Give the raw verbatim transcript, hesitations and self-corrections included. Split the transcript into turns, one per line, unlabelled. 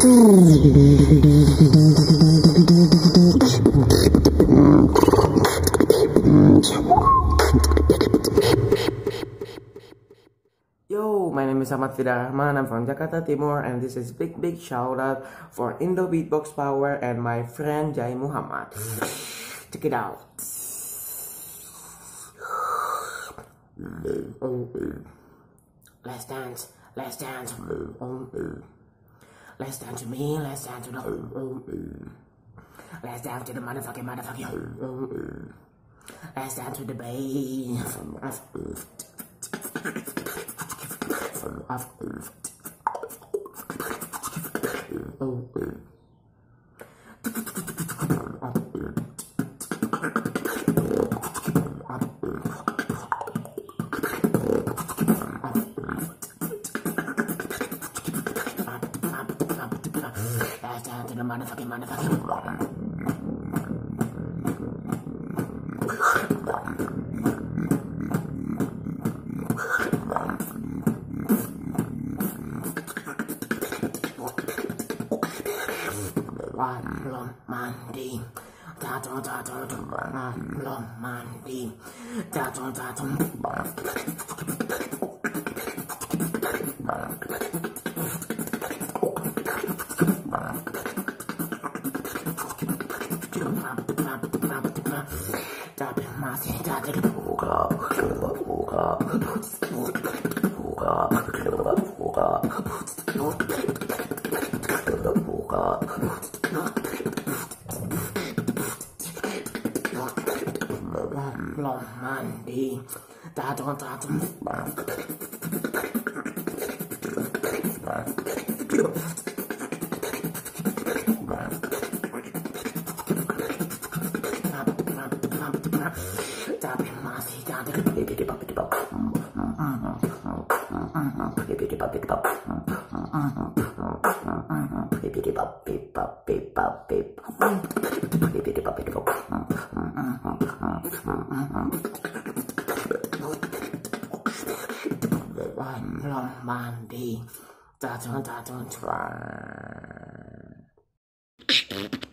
Yo, my name is Ahmad Fida Rahman. I'm from Jakarta Timur, and this is big big shout out for Indo Beatbox Power and my friend Jai Muhammad. Check it out. Let's dance, let's dance. Let's dance to me, let's dance to the. Let's dance to the motherfucking motherfucking. Let's dance to the bass. Let's dance to the motherfucking motherfucking. Belum mandi, jatuh jatuh belum mandi, jatuh jatuh. Tapi masih jadi buka buka buka buka buka buka. Belum mandi, jatuh jatuh. Tapi masih jadi belum mandi, jatuh jatuh.